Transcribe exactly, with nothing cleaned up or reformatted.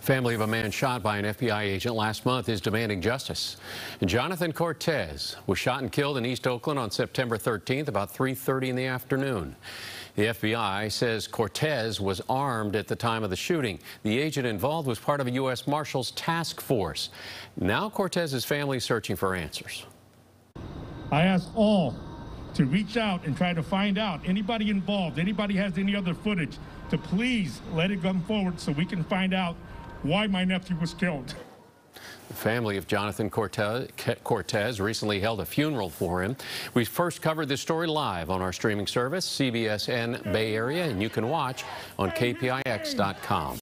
Family of a man shot by an F B I agent last month is demanding justice. Jonathan Cortez was shot and killed in East Oakland on September thirteenth, about three thirty in the afternoon. The F B I says Cortez was armed at the time of the shooting. The agent involved was part of a U S Marshals task force. Now Cortez's family is searching for answers. I ask all to reach out and try to find out anybody involved, anybody has any other footage, to please let it come forward so we can find out why my nephew was killed. The family of Jonathan Cortez, Cortez recently held a funeral for him. We first covered this story live on our streaming service, C B S N Bay Area, and you can watch on K P I X dot com.